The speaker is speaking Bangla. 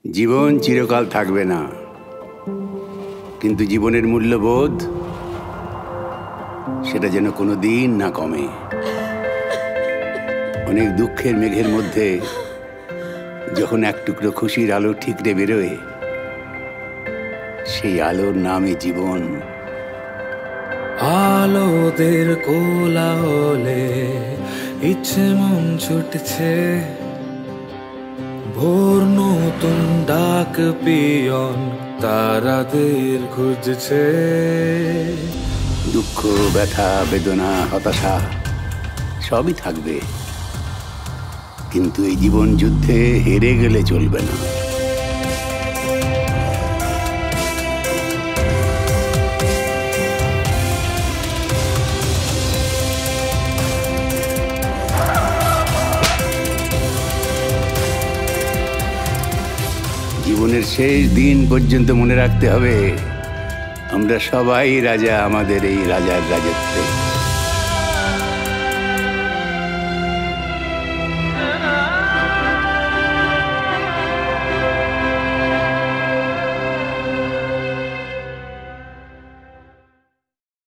জীবন চিরকাল থাকবে না, কিন্তু জীবনের মূল্যবোধ সেটা যেন কোনো দিন না কমে। অনেক দুঃখের মেঘের মধ্যে যখন এক টুকরো খুশির আলো ঠিকরে বেরোয়, সেই আলোর নামে জীবন। আলোদের কোলাহলে ইচ্ছে মন ছুটছে, ভোর নতুন ডাক পিয়ন তারাদের খুঁজছে। দুঃখ, ব্যথা, বেদনা, হতাশা সবই থাকবে, কিন্তু এই জীবন যুদ্ধে হেরে গেলে চলবে না। জীবনের শেষ দিন পর্যন্ত মনে রাখতে হবে, আমরা সবাই রাজা আমাদের এই রাজার রাজত্বে।